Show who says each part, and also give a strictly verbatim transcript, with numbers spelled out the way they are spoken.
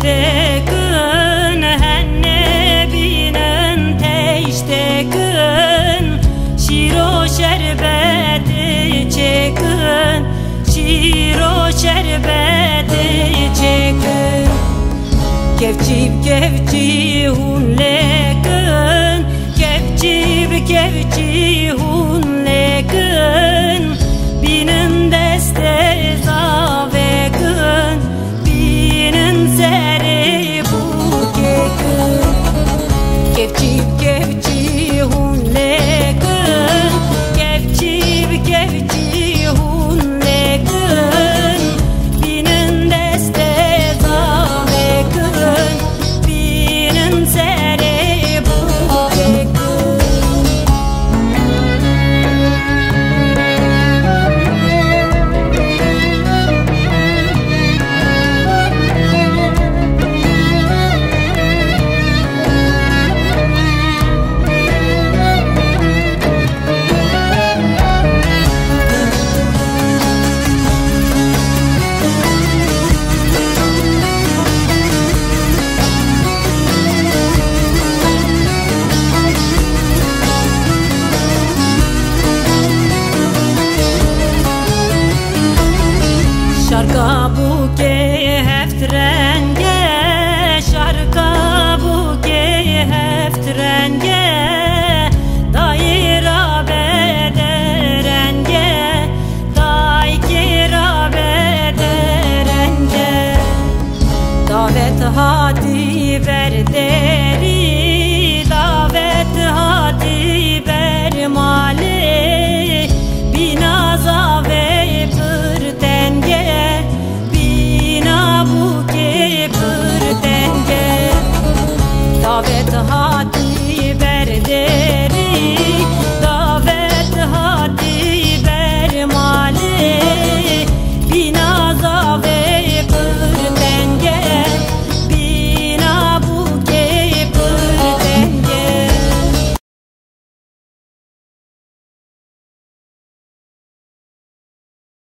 Speaker 1: destekın henne binen teştekın şiro şerbeti çekın şiro şerbeti çekın kevçip kevçi hunlekın kevçip kevçi hunlekın binin deste zavekın binin seri bukekın kevçip kevçi hunlekın kevçip kevçi hunlekın binin deste zavekın binin seri bukekın. Şarka buke heftrenge, şarka buke heftrenge, daira bederenge, daikira bederenge, davet ha